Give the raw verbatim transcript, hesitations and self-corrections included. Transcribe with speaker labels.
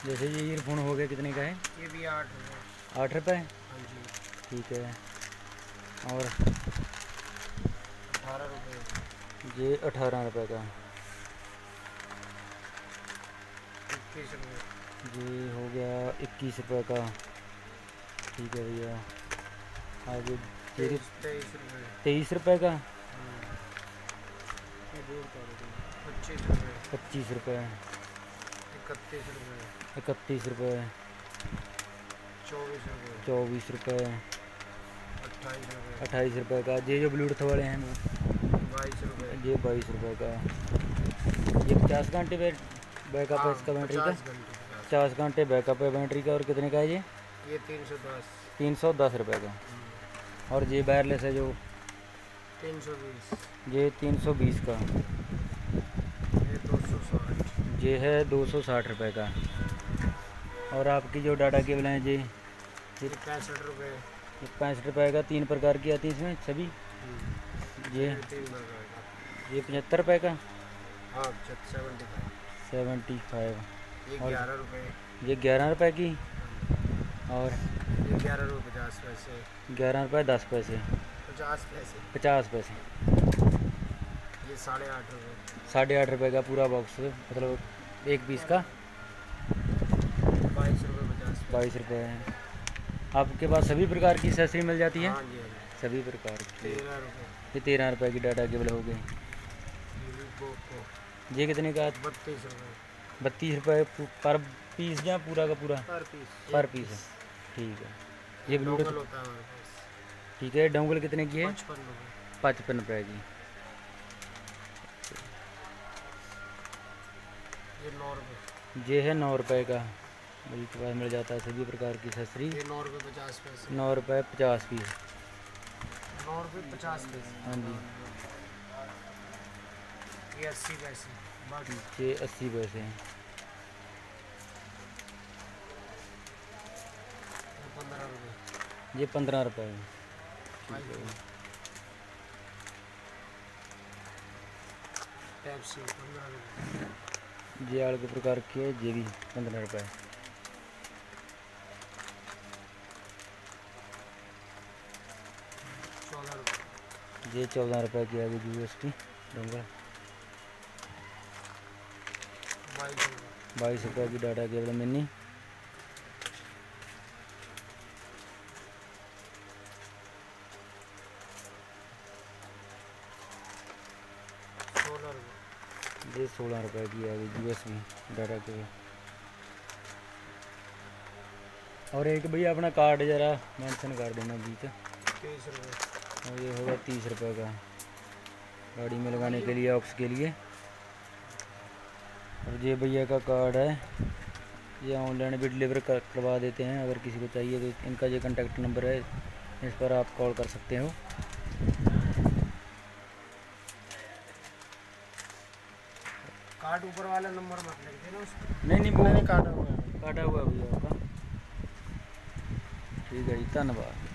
Speaker 1: जैसे ये ईयरफोन हो गया, कितने का है?
Speaker 2: ये भी आठ रुपये।
Speaker 1: आठ रुपये?
Speaker 2: हाँ जी।
Speaker 1: ठीक है। और
Speaker 2: अठारह रुपये।
Speaker 1: ये अठारह रुपये का।
Speaker 2: इक्कीस रुपये।
Speaker 1: ये हो गया इक्कीस रुपये का। ठीक है भैया। आगे
Speaker 2: तेईस तेईस रुपये।
Speaker 1: तेईस रुपये का।
Speaker 2: पच्चीस रुपये।
Speaker 1: पच्चीस रुपये।
Speaker 2: इकतीस रुपये।
Speaker 1: इकतीस रुपये।
Speaker 2: चौबीस रुपये।
Speaker 1: चौबीस रुपये।
Speaker 2: अट्ठाईस रुपये।
Speaker 1: अट्ठाईस रुपये का। ये जो ब्लूटूथ वाले हैं वो
Speaker 2: बाईस रुपये।
Speaker 1: ये बाईस रुपये का। ये पचास घंटे बैकअप है इसका बैटरी का। पचास घंटे बैकअप है बैटरी का। और कितने का है ये?
Speaker 2: ये तीन सौ दस।
Speaker 1: तीन सौ दस रुपये का। और ये वायरलेस है जो
Speaker 2: तीन सौ बीस।
Speaker 1: ये तीन सौ बीस का।
Speaker 2: ये दो सौ साठ।
Speaker 1: ये है दो सौ साठ रुपये का। और आपकी जो डाटा केबल हैं जी,
Speaker 2: ये पैंसठ रुपये।
Speaker 1: ये पैंसठ रुपये का। तीन प्रकार की आती है इसमें सभी। ये
Speaker 2: तीन प्रकार का।
Speaker 1: ये पचहत्तर रुपये का।
Speaker 2: हाँ सेवेंटी फाइव।
Speaker 1: Seventy five.
Speaker 2: ये ग्यारह रुपये।
Speaker 1: ये ग्यारह रुपये की। और
Speaker 2: ये ग्यारह रुपये पचास पैसे।
Speaker 1: ग्यारह रुपये दस पैसे।
Speaker 2: पचास पैसे।
Speaker 1: पचास पैसे।
Speaker 2: ये साढ़े आठ रुपये।
Speaker 1: साढ़े आठ रुपये का पूरा बॉक्स, मतलब एक पीस का।
Speaker 2: बाईस रुपये पचास।
Speaker 1: बाईस रुपये है। आपके पास सभी प्रकार की एक्सेसरी मिल जाती है?
Speaker 2: हाँ जी हाँ जी।
Speaker 1: सभी प्रकार की।
Speaker 2: तेरह रुपये।
Speaker 1: ये तेरह रुपये की डाटा केबल हो गई। ये कितने का?
Speaker 2: बत्तीस रुपये।
Speaker 1: बत्तीस रुपये पर पीस या पूरा का पूरा?
Speaker 2: पर पीस।
Speaker 1: पर पीस है। ठीक है। ये ब्लूटूथ
Speaker 2: होता है हमारे पास।
Speaker 1: ठीक है। डोंगल कितने की है?
Speaker 2: पचपन रुपये।
Speaker 1: पचपन रुपये की।
Speaker 2: ये नौ रुपये।
Speaker 1: ये है नौ रुपये का। मेरे के पास मिल जाता है सभी प्रकार की एक्सेसरी।
Speaker 2: ये नौ रुपये पचास पैसे।
Speaker 1: नौ रुपये पचास पीस।
Speaker 2: नौ रुपये पचास पैसे।
Speaker 1: हाँ जी।
Speaker 2: ये अस्सी पैसे। बाकी
Speaker 1: ये अस्सी पैसे हैं।
Speaker 2: पंद्रह रुपये।
Speaker 1: ये पंद्रह रुपये है।
Speaker 2: टैक्सी पंद्रह रुपये।
Speaker 1: ये आड़ के प्रकार की है। ये भी पंद्रह रुपये।
Speaker 2: चौदह रुपये।
Speaker 1: ये चौदह रुपये की आ गई यू एस टी डोंगल।
Speaker 2: बाईस रुपये।
Speaker 1: बाईस रुपये की डाटा केबल मिनी।
Speaker 2: सोलह रुपये।
Speaker 1: ये सोलह रुपये की आ गई U S B data cable. और एक भैया अपना कार्ड ज़रा मेंशन कर देना बीच।
Speaker 2: तीस रुपये।
Speaker 1: और ये होगा तीस रुपये का गाड़ी में लगाने के लिए, ऑक्स के लिए। और ये भैया का कार्ड है। ये ऑनलाइन भी डिलीवर कर करवा देते हैं। अगर किसी को चाहिए तो इनका ये कांटेक्ट नंबर है, इस पर आप कॉल कर सकते हो।
Speaker 2: कार्ड ऊपर वाला नंबर मत लिख देना उसको।
Speaker 1: नहीं नहीं वो
Speaker 2: मैंने काटा हुआ है।
Speaker 1: काटा हुआ है भैया आपका। ठीक है जी, धन्यवाद।